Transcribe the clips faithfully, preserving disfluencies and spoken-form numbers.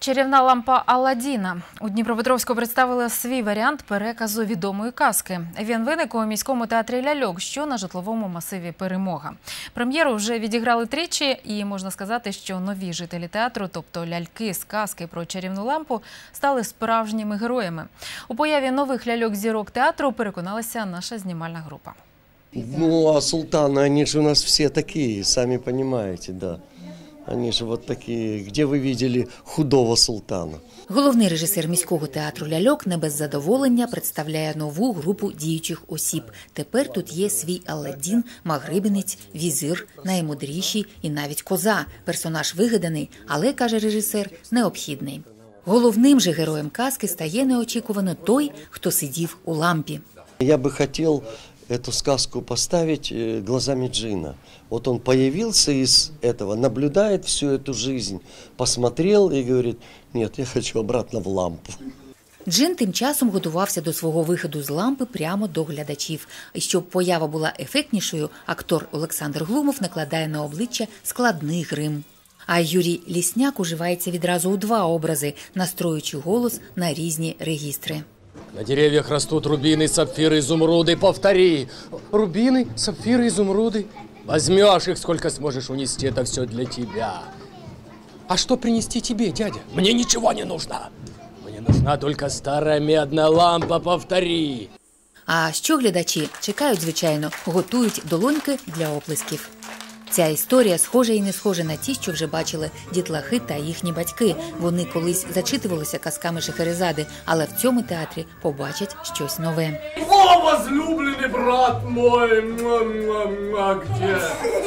Чарівна лампа Аладдіна. У Дніпропетровську представили свій варіант переказу відомої казки. Він виник у міському театрі «Ляльок», що на житловому масиві «Перемога». Прем'єру вже відіграли тричі, і можна сказати, що нові жителі театру, тобто ляльки з казки про чарівну лампу, стали справжніми героями. У появі нових ляльок-зірок театру переконалася наша знімальна група. Ну, а султаны, они же у нас все такие, сами понимаете, да. Они же вот такие, где вы видели худого султана? Головний режисер міського театру «Ляльок» не без задоволення представляє нову групу діючих осіб. Тепер тут є свій Аладдін, Магрибинець, візир, наймудріший і навіть коза. Персонаж вигаданий, але, каже режисер, необхідний. Головним же героєм казки стає неочікувано той, хто сидів у лампі. Я бы хотел эту сказку поставить глазами джина. Вот он появился из этого, наблюдает всю эту жизнь, посмотрел и говорит: нет, я хочу обратно в лампу. Джин тим часом готувався до свого виходу з лампи прямо до глядачів. І щоб поява була ефектнішою, актор Олександр Глумов накладає на обличчя складний грим. А Юрій Лісняк уживається відразу у два образи, настроюючи голос на різні регістри. На деревьях растут рубины, сапфиры, изумруды. Повтори. Рубины, сапфиры, изумруды. Возьмешь их, сколько сможешь унести, это все для тебя. А что принести тебе, дядя? Мне ничего не нужно. Мне нужна только старая медная лампа, повтори. А що глядачі чекають, звичайно, готують долоньки для оплесків. Ця історія схожа і не схожа на ті, що вже бачили дітлахи та їхні батьки. Вони колись зачитувалися казками Шахерезади, але в цьому театрі побачать щось нове. О, возлюбленный брат мой! А где?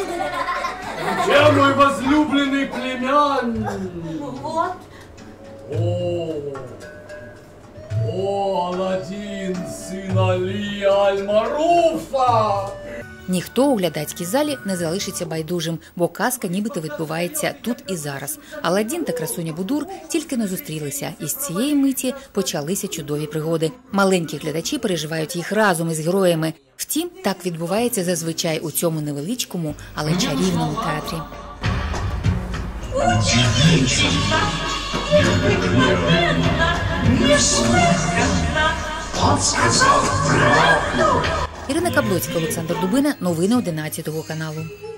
Где мой возлюбленный племянник? Вот. О, о, Аладдін, сын Алі Аль-Маруфа! Ніхто у глядацькій залі не залишиться байдужим, бо казка нібито відбувається тут і зараз. Аладдін та красуня Будур тільки не зустрілися, і з цієї миті почалися чудові пригоди. Маленькі глядачі переживають їх разом із героями. Втім, так відбувається зазвичай у цьому невеличкому, але чарівному театрі. Ірина Каблоцька, Олександр Дубина. Новини одинадцятого каналу.